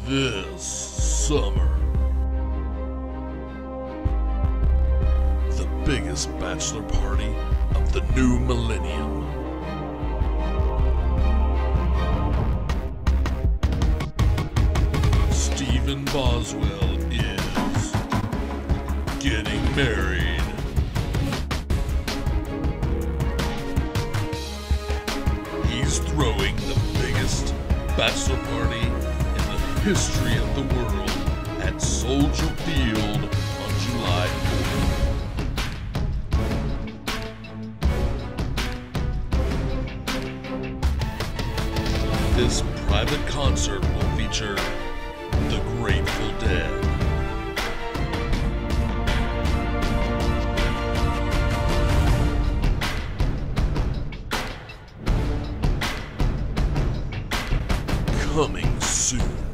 This summer, the biggest bachelor party of the new millennium. Stephen Boswell is getting married. He's throwing the biggest bachelor party in the history of the world at Soldier Field on July 4th. This private concert will feature the Grateful Dead, coming soon.